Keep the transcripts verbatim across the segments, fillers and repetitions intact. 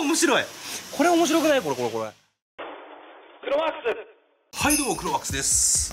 面白い。これ面白くない？これこれこれ。 クロワークス。 はい、どうも、クロワックスです。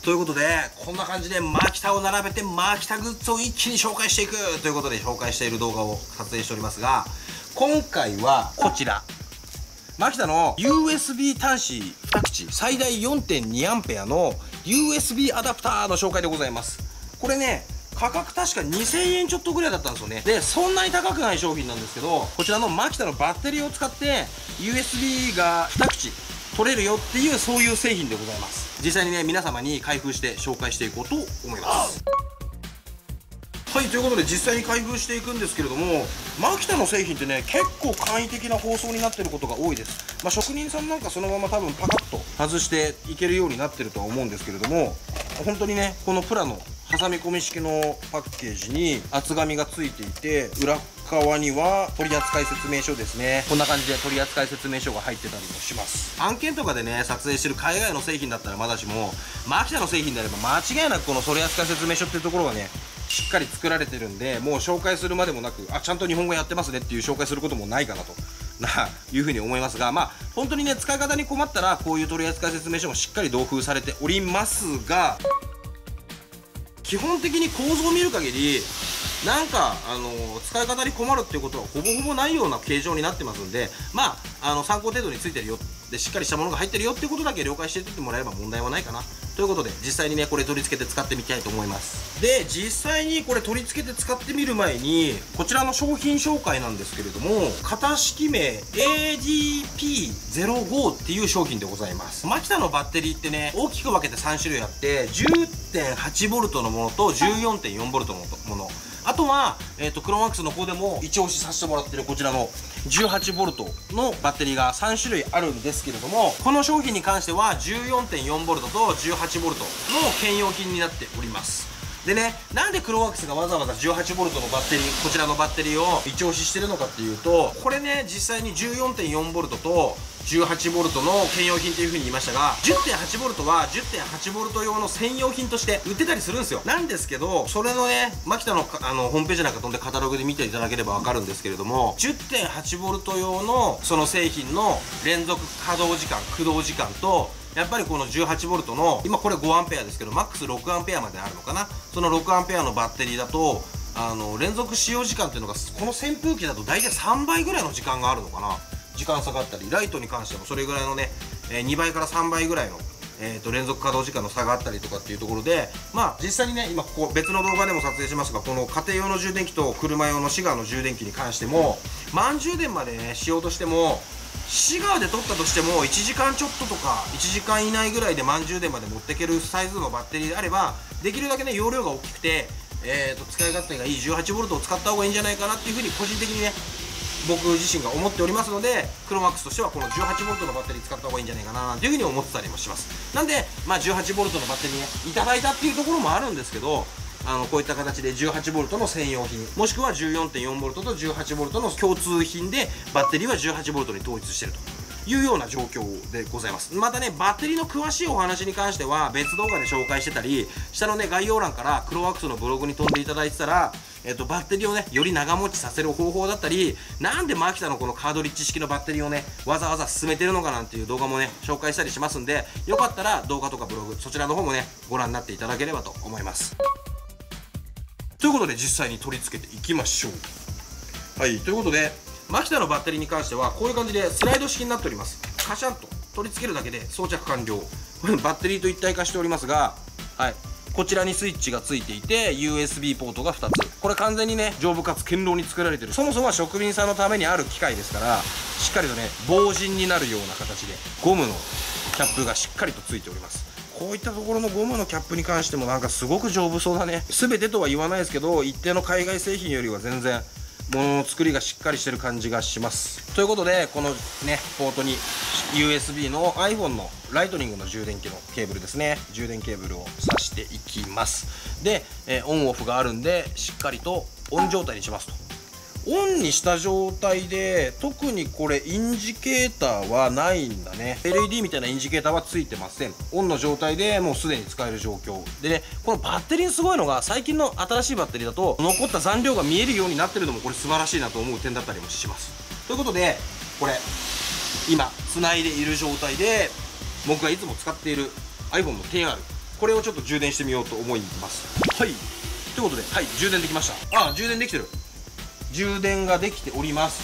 ということで、こんな感じでマキタを並べてマキタグッズを一気に紹介していくということで紹介している動画を撮影しておりますが、今回はこちら。マキタの ユーエスビー 端子に口最大 よんてんにアンペアの ユーエスビー アダプターの紹介でございます。これね、価格確かにせんえんちょっとぐらいだったんですよね。で、そんなに高くない商品なんですけど、こちらのマキタのバッテリーを使って ユーエスビー がに口取れるよっていう、そういう製品でございます。実際にね、皆様に開封して紹介していこうと思います。はい、ということで実際に開封していくんですけれども、マキタの製品ってね、結構簡易的な包装になってることが多いです。まあ、職人さんなんかそのまま多分パカッと外していけるようになってるとは思うんですけれども、本当にね、このプラの挟み込み式のパッケージに厚紙がついていて、裏側には取扱説明書ですね。こんな感じで取扱説明書が入ってたりもします。案件とかでね、撮影してる海外の製品だったらまだしも、マキタの製品であれば間違いなくこの取扱説明書っていうところがね、しっかり作られてるんで、もう紹介するまでもなく、あ、ちゃんと日本語やってますねっていう紹介することもないかなとないうふうに思いますが、まあ本当にね、使い方に困ったらこういう取扱説明書もしっかり同封されておりますが、基本的に構造を見る限りなんかあの使い方に困るっていうことはほぼほぼないような形状になってますんで、まああの参考程度についてるよで、しっかりしたものが入ってるよっていうことだけ了解していってもらえれば問題はないかなということで、実際にねこれ取り付けて使ってみたいと思います。で、実際にこれ取り付けて使ってみる前にこちらの商品紹介なんですけれども、型式名 エーディーピーゼロご っていう商品でございます。マキタのバッテリーってね、大きく分けてさん種類あって、 じゅってんはちボルト のものと じゅうよんてんよんボルト のもの、あとは、えーと、クロマックスの方でも一押しさせてもらってるこちらの じゅうはちボルト のバッテリーがさん種類あるんですけれども、この商品に関しては じゅうよんてんよんボルト と じゅうはちボルト の兼用品になっております。でね、なんでクロワックスがわざわざ じゅうはちボルト のバッテリー、こちらのバッテリーを一押ししてるのかっていうと、これね、実際に じゅうよんてんよんボルト とじゅうはちボルト の兼用品という風に言いましたが、 じゅってんはちボルト は じゅってんはちボルト 用の専用品として売ってたりするんですよ。なんですけど、それのね、マキタのあのホームページなんか飛んでカタログで見ていただければ分かるんですけれども、 じゅってんはちボルト 用のその製品の連続稼働時間、駆動時間と、やっぱりこの じゅうはちボルト の今これごアンペアですけど、マックスろくアンペアまであるのかな、そのろくアンペアのバッテリーだと、あの連続使用時間っていうのがこの扇風機だと大体さんばいぐらいの時間があるのかな。時間差があったり、ライトに関してもそれぐらいのね、えー、にばいからさんばいぐらいの、えー、と連続稼働時間の差があったりとかっていうところで、まあ実際にね、今ここ別の動画でも撮影しますが、この家庭用の充電器と車用のシガーの充電器に関しても、満充電までねしようとしても、シガーで取ったとしてもいちじかんちょっととかいちじかん以内ぐらいで満充電まで持っていけるサイズのバッテリーであれば、できるだけね容量が大きくて、えー、と使い勝手がいい じゅうはちボルト を使った方がいいんじゃないかなっていうふうに個人的にね、僕自身が思っておりますので、クロマックスとしてはこの じゅうはちボルト のバッテリー使った方がいいんじゃないかなというふうに思ってたりもします。なんで、まあ、じゅうはちボルト のバッテリーねいただいたっていうところもあるんですけど、あのこういった形で じゅうはちボルト の専用品、もしくは じゅうよんてんよんボルト と じゅうはちボルト の共通品でバッテリーは じゅうはちボルト に統一してるというような状況でございます。またね、バッテリーの詳しいお話に関しては別動画で紹介してたり、下のね概要欄からクロワックスのブログに飛んでいただいてたら、えっと、バッテリーをねより長持ちさせる方法だったり、なんでマキタのこのカードリッジ式のバッテリーをねわざわざ進めてるのかなんていう動画もね紹介したりしますんで、よかったら動画とかブログそちらの方もねご覧になっていただければと思います。ということで実際に取り付けていきましょう。はい、ということでマキタのバッテリーに関してはこういう感じでスライド式になっております。カシャンと取り付けるだけで装着完了。バッテリーと一体化しておりますが、はい、こちらにスイッチがついていて ユーエスビー ポートがふたつ、これ完全にね丈夫かつ堅牢に作られてる、そもそもは職人さんのためにある機械ですから、しっかりとね防塵になるような形でゴムのキャップがしっかりとついております。こういったところのゴムのキャップに関してもなんかすごく丈夫そうだね。全てとは言わないですけど、一定の海外製品よりは全然物の作りがしっかりしてる感じがします。ということでこのねポートに ユーエスビー の iPhone のライトニングの充電器のケーブルですね、充電ケーブルを挿していきます。で、えー、オンオフがあるんでしっかりとオン状態にしますと。オンにした状態で特にこれインジケーターはないんだね。 エルイーディー みたいなインジケーターはついてません。オンの状態でもうすでに使える状況でね、このバッテリーにすごいのが、最近の新しいバッテリーだと残った残量が見えるようになってるのもこれ素晴らしいなと思う点だったりもします。ということでこれ今つないでいる状態で僕がいつも使っている iPhone の テンアール、 これをちょっと充電してみようと思います。はいということで、はい充電できました。ああ充電できてる、充電ができております。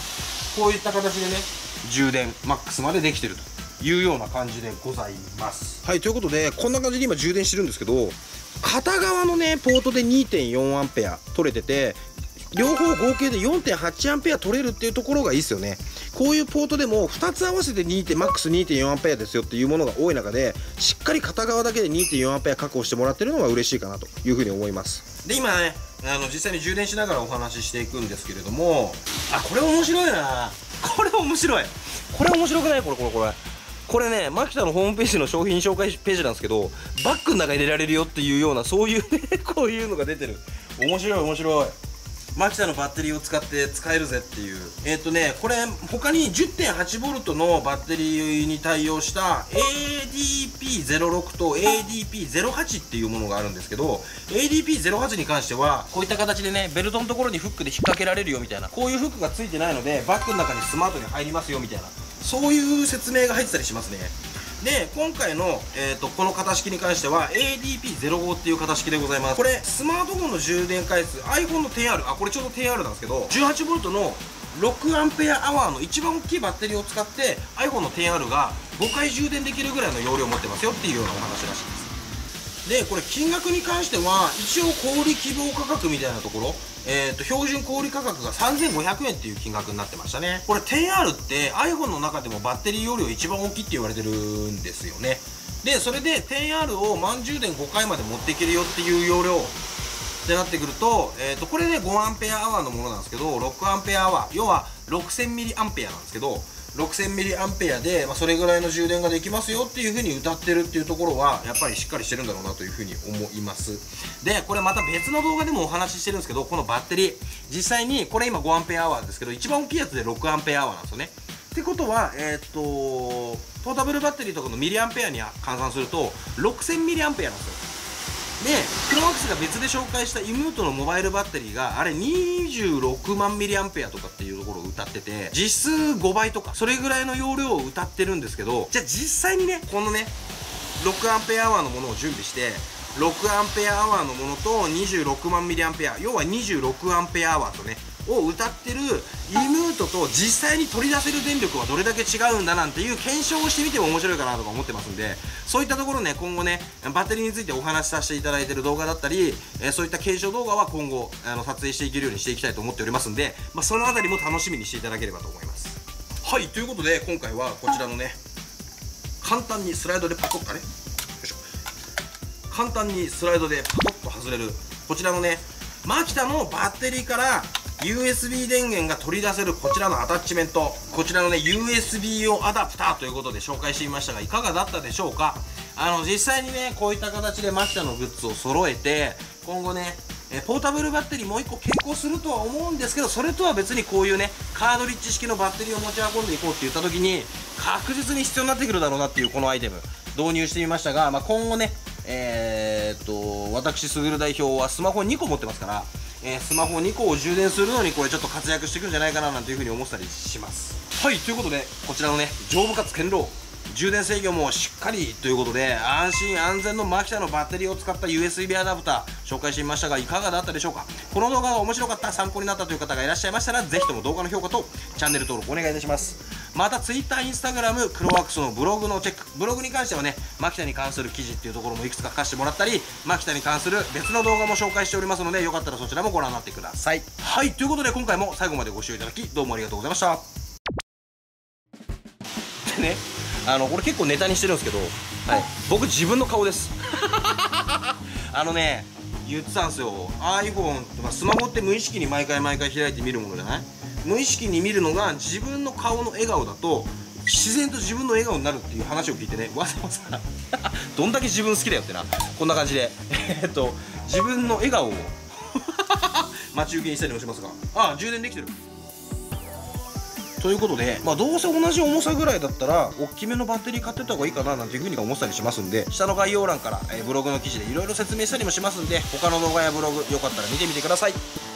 こういった形でね充電マックスまでできてるというような感じでございます。はいということで、こんな感じで今充電してるんですけど、片側のねポートで にてんよんアンペア取れてて、両方合計で よんてんはちアンペア取れるっていうところがいいですよね。こういうポートでもふたつ合わせてにマックス にてんよんアンペアですよっていうものが多い中で、しっかり片側だけで にてんよんアンペア確保してもらってるのが嬉しいかなというふうに思います。で今ねあの実際に充電しながらお話ししていくんですけれども、あこれ面白いな、これ面白い、これ面白くない、これこれこれこれね、マキタのホームページの商品紹介ページなんですけど、バッグの中に入れられるよっていうような、そういうねこういうのが出てる。面白い面白い。マキタのバッテリーを使って使えるぜっていう。えっとねこれ他に じゅってんはちボルト のバッテリーに対応した エーディーピーゼロろく と エーディーピーゼロはち っていうものがあるんですけど、 エーディーピーゼロはち に関してはこういった形でねベルトのところにフックで引っ掛けられるよみたいな、こういうフックがついてないのでバッグの中にスマートに入りますよみたいな、そういう説明が入ってたりしますね。で今回の、えー、とこの型式に関しては エーディーピーゼロご っていう型式でございます。これスマートフォンの充電回数 iPhone の テンアール、 あこれちょうど テンアール なんですけど じゅうはちボルト のろくアンペアアワーの一番大きいバッテリーを使って iPhone の テンアール がごかい充電できるぐらいの容量を持ってますよっていうようなお話らしいです。でこれ金額に関しては一応小売希望価格みたいなところ、えー、と標準小売価格がさんぜんごひゃくえんっていう金額になってましたね。これ テンアール って iPhone の中でもバッテリー容量一番大きいって言われてるんですよね。でそれで テンアール を満充電ごかいまで持っていけるよっていう容量ってなってくると、えー、とこれでごアンペアアワーのものなんですけど、ろくアンペアアワー要はろくせんミリアンペアなんですけど、ろくせんミリアンペアで、まあ、それぐらいの充電ができますよっていう風に歌ってるっていうところはやっぱりしっかりしてるんだろうなという風に思います。でこれまた別の動画でもお話ししてるんですけど、このバッテリー実際にこれ今ごアンペアアワーですけど、一番大きいやつでろくアンペアアワーなんですよね。ってことはえー、っとポータブルバッテリーとかのミリアンペアに換算するとろくせんミリアンペアなんですよ。でクロマックスが別で紹介したイムートのモバイルバッテリーがあれにじゅうろくまんミリアンペアとかっていうところを歌ってて、実質ごばいとかそれぐらいの容量を歌ってるんですけど、じゃあ実際にねこのねろくアンペアアワーのものを準備してろくアンペアアワーのものとにじゅうろくまんミリアンペア、要はにじゅうろくアンペアアワーとねを歌ってるイムートと実際に取り出せる電力はどれだけ違うんだなんていう検証をしてみても面白いかなとか思ってますんで、そういったところね今後ねバッテリーについてお話しさせていただいている動画だったり、えー、そういった検証動画は今後あの撮影していけるようにしていきたいと思っておりますんで、まあ、そのあたりも楽しみにしていただければと思います。はいということで今回はこちらのね簡単にスライドでパコッとねよいしょ簡単にスライドでパコッと外れるこちらのねマキタのバッテリーから ユーエスビー 電源が取り出せるこちらのアタッチメント、こちらのね ユーエスビー 用アダプターということで紹介してみましたがいかがだったでしょうか。あの実際にねこういった形でマキタのグッズを揃えて今後ねえポータブルバッテリーもういっこ携行するとは思うんですけど、それとは別にこういうねカードリッジ式のバッテリーを持ち運んでいこうって言った時に確実に必要になってくるだろうなっていうこのアイテム導入してみましたが、まあ、今後ねえー、っと私すぐる代表はスマホにこ持ってますから、えー、スマホにこを充電するのにこれちょっと活躍していくんじゃないかななんていうふうに思ってたりします。はいということでこちらのね丈夫かつ堅牢充電制御もしっかりということで安心安全のマキタのバッテリーを使った ユーエスビー アダプター紹介してみましたがいかがだったでしょうか。この動画が面白かった参考になったという方がいらっしゃいましたらぜひとも動画の評価とチャンネル登録お願いいたします。また Twitter、Instagram、クロワークスのブログのチェック、ブログに関してはねマキタに関する記事っていうところもいくつか書かせてもらったりマキタに関する別の動画も紹介しておりますのでよかったらそちらもご覧になってください。はいということで今回も最後までご視聴いただきどうもありがとうございました。でねあのこれ結構ネタにしてるんですけど、はい、僕自分の顔ですあのね言ってたんですよ iPhone、まあ、スマホって無意識に毎回毎回開いて見るものじゃない。無意識に見るのが自分の顔の笑顔だと自然と自分の笑顔になるっていう話を聞いてねわざわざどんだけ自分好きだよってなこんな感じでえっと自分の笑顔を待ち受けにしたりもしますがあ充電できてるということで、まあ、どうせ同じ重さぐらいだったら大きめのバッテリー買ってった方がいいかななんていうふうに思ったりしますんで下の概要欄から、えー、ブログの記事でいろいろ説明したりもしますんで他の動画やブログよかったら見てみてください。